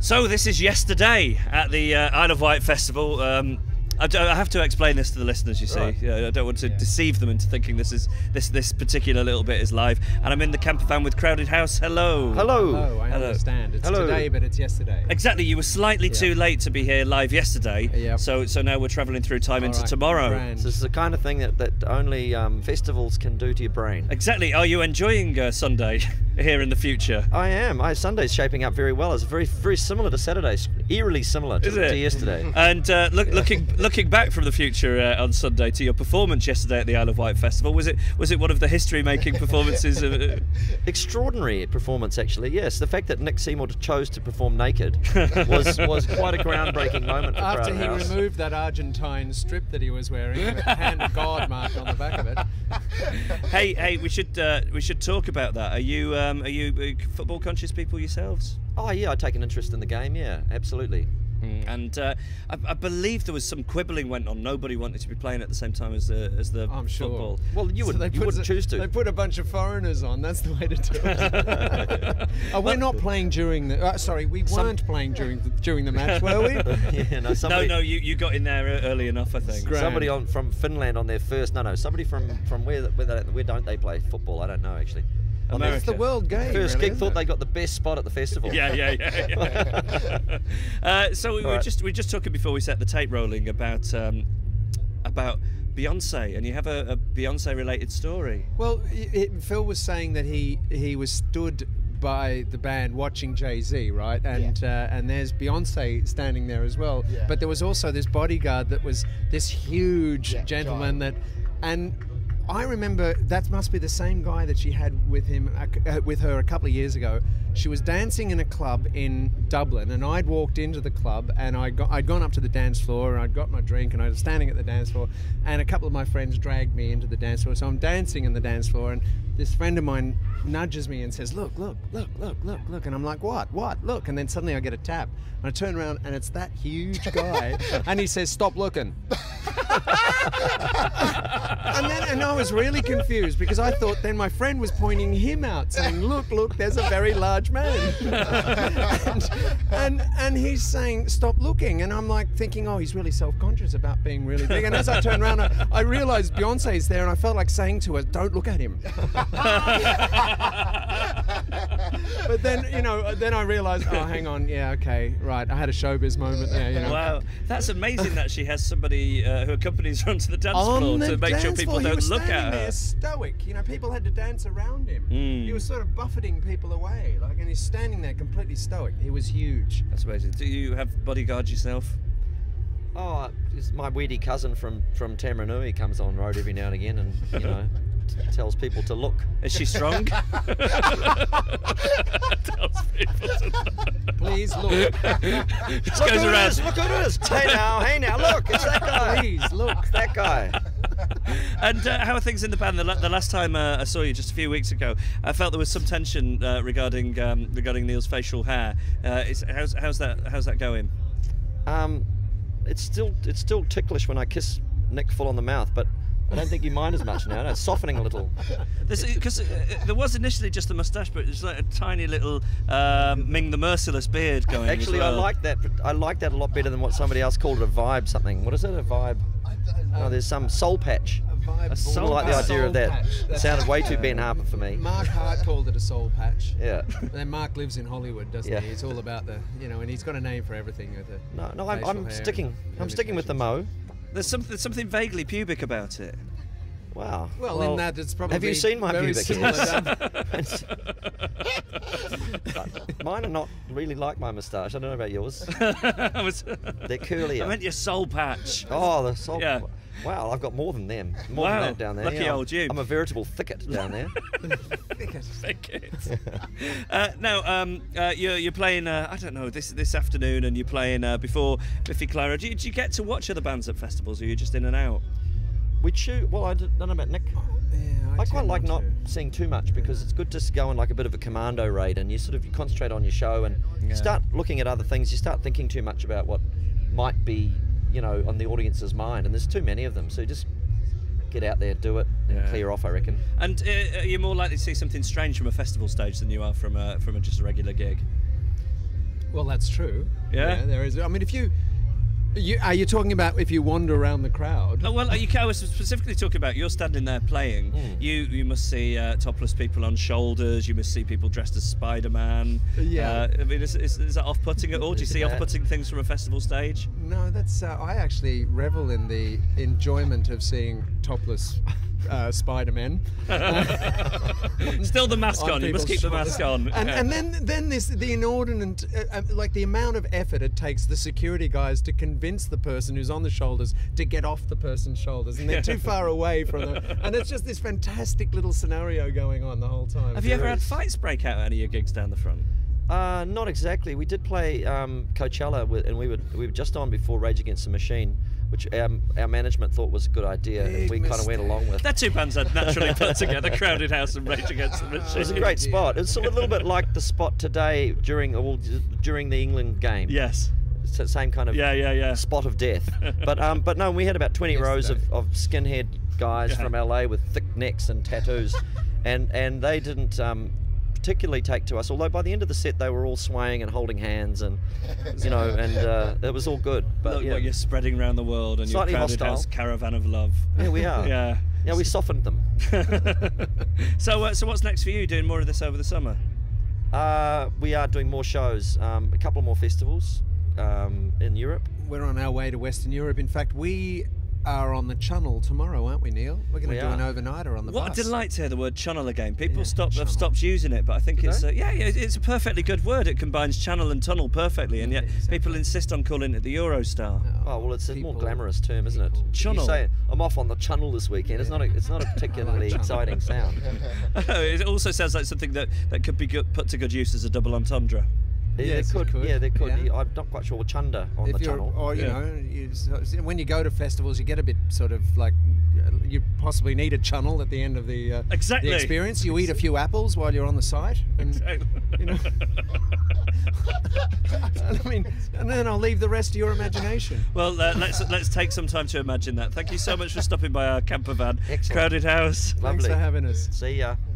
So this is yesterday at the Isle of Wight Festival. I have to explain this to the listeners, you see. Right. I don't want to deceive them into thinking this particular little bit is live. And I'm in the camper van with Crowded House. Hello. Hello. Hello, I understand. It's today, but it's yesterday. Exactly. You were slightly too late to be here live yesterday. Yep. So now we're travelling through time into tomorrow. Grand. This is the kind of thing that only festivals can do to your brain. Exactly. Are you enjoying Sunday here in the future? I am. Sunday's shaping up very well. It's very similar to Saturday's. Eerily similar to yesterday. And looking back from the future on Sunday to your performance yesterday at the Isle of Wight Festival, was it one of the history-making performances? Extraordinary performance, actually. Yes, the fact that Nick Seymour chose to perform naked was quite a groundbreaking moment for After Crowded he House. removed that Argentine strip that he was wearing with the hand of God marked on the back of it. Hey, we should talk about that. Are you football conscious people yourselves? Oh yeah, I take an interest in the game. Yeah, absolutely. And I believe there was some quibbling went on. Nobody wanted to be playing at the same time as the I'm sure. football. Well, you wouldn't choose to. They put a bunch of foreigners on. That's the way to do it. We're not playing during the. Sorry, we weren't playing during the match, were we? Yeah, no. You got in there early enough, I think. Somebody from Finland on their first. No. Somebody from where don't they play football? I don't know actually. America. It's the world game. First really, gig thought they got the best spot at the festival. Yeah. So we were just talking before we set the tape rolling about Beyonce, and you have a Beyonce related story. Well, Phil was saying that he was stood by the band watching Jay-Z, right? And and there's Beyonce standing there as well. Yeah. But there was also this bodyguard that was this huge gentleman and I remember that must be the same guy that she had with her a couple of years ago. She was dancing in a club in Dublin, and I'd walked into the club, and I'd gone up to the dance floor, and I'd got my drink, and I was standing at the dance floor, and a couple of my friends dragged me into the dance floor. So I'm dancing in the dance floor, and this friend of mine nudges me and says, "Look," and I'm like, "What? Look!" And then suddenly I get a tap, and I turn around, and it's that huge guy, and he says, "Stop looking." and I was really confused because I thought then my friend was pointing him out, saying, "Look, there's a very large man," and he's saying, "Stop looking," and I'm like thinking, "Oh, he's really self-conscious about being really big." And as I turn around, I realised Beyonce's there, and I felt like saying to her, "Don't look at him." But then, then I realised, oh, hang on, yeah, okay, right. I had a showbiz moment there, Wow, that's amazing that she has somebody who accompanies her onto the dance floor to make sure people don't look at her. There, stoic. People had to dance around him. He was sort of buffeting people away, and he's standing there completely stoic. He was huge. That's amazing. Do you have bodyguards yourself? Oh, my weedy cousin from Tamaranui comes on road every now and again, and tells people to look. Is she strong? Tells people to look. Please look. Just goes around. Look who it is. Hey now, look, it's that guy. Please look. It's that guy. And how are things in the band? The last time I saw you just a few weeks ago, I felt there was some tension regarding Neil's facial hair. How's that going? It's still ticklish when I kiss Nick full on the mouth, but I don't think you mind as much now. No, it's softening a little. Because there was initially just the moustache, but it's like a tiny little Ming the Merciless beard going. Actually, as well. I like that a lot better than what somebody else called it, a vibe something. What is it? A vibe? Oh, thers some soul patch. I still like the idea of that. It sounded way too Ben Harper for me. Mark Hart called it a soul patch. Yeah. And then Mark lives in Hollywood, doesn't he? It's all about and he's got a name for everything. No, I'm sticking with the mo. There's something vaguely pubic about it. Wow. Well, in that it's probably. Have you seen my pubic hairs? Mine are not really like my moustache. I don't know about yours. They're curly. I meant your soul patch. Oh, the soul. Yeah. Wow, I've got more than them. More than that down there. Lucky old you. I'm a veritable thicket down there. Thicket. Now, you're playing. I don't know this afternoon, and you're playing before Biffy Clyro. Do you get to watch other bands at festivals, or are you just in and out? We shoot. Well, I don't know about Nick. Yeah, I quite like not seeing too much because it's good to go on like a bit of a commando raid, and you concentrate on your show, and you start looking at other things. You start thinking too much about what might be, on the audience's mind, and there's too many of them. So just get out there, do it, and clear off, I reckon. And are you more likely to see something strange from a festival stage than you are from just a regular gig? Well, that's true. Yeah? There is. I mean, are you talking about if you wander around the crowd? Oh, well, I was specifically talking about you're standing there playing. You must see topless people on shoulders. You must see people dressed as Spider-Man. Yeah. I mean, is that off-putting at all? Do you see off-putting things from a festival stage? No, that's. I actually revel in the enjoyment of seeing topless Spider-Men. Still the mask on. You must keep the mask on. And then the inordinate, like the amount of effort it takes the security guys to convince the person who's on the shoulders to get off the person's shoulders, and they're too far away from them. And it's just this fantastic little scenario going on the whole time. Have you ever had fights break out at any of your gigs down the front? Not exactly. We did play Coachella, and we were just on before Rage Against the Machine, which our management thought was a good idea, and we kind of went along with. That two bands had naturally put together, Crowded House and Rage Against the Machine. It was a great spot. It's a little bit like the spot today during the England game. Yes. It's the same kind of spot of death. But no, we had about 20 rows of skinhead guys from LA with thick necks and tattoos, and they didn't particularly take to us, although by the end of the set they were all swaying and holding hands, and it was all good. But Look what you're spreading around the world, and slightly your Crowded hostile. House caravan of love. Yeah, we are. Yeah, we softened them. So what's next for you? Doing more of this over the summer? We are doing more shows, a couple more festivals in Europe. We're on our way to Western Europe. In fact, we are on the Channel tomorrow, aren't we, Neil? We're going to do an overnighter on the bus. What a delight to hear the word channel again. People have stopped using it, but I think it's it's a perfectly good word. It combines channel and tunnel perfectly, and yet people insist on calling it the Eurostar. Oh well, it's a more glamorous term, isn't it? Channel. You say I'm off on the Channel this weekend. It's not a particularly exciting sound. It also sounds like something that could be put to good use as a double entendre. Yes, they could. Yeah, they could. Yeah. I'm not quite sure. Chunder on the Channel. Or you know, when you go to festivals, you get a bit sort of like you possibly need a channel at the end of the Exactly. the experience. You eat a few apples while you're on the site, and you know. I mean, and then I'll leave the rest to your imagination. Well, let's take some time to imagine that. Thank you so much for stopping by our camper van. Excellent. Crowded House. Lovely. Thanks for having us. See ya.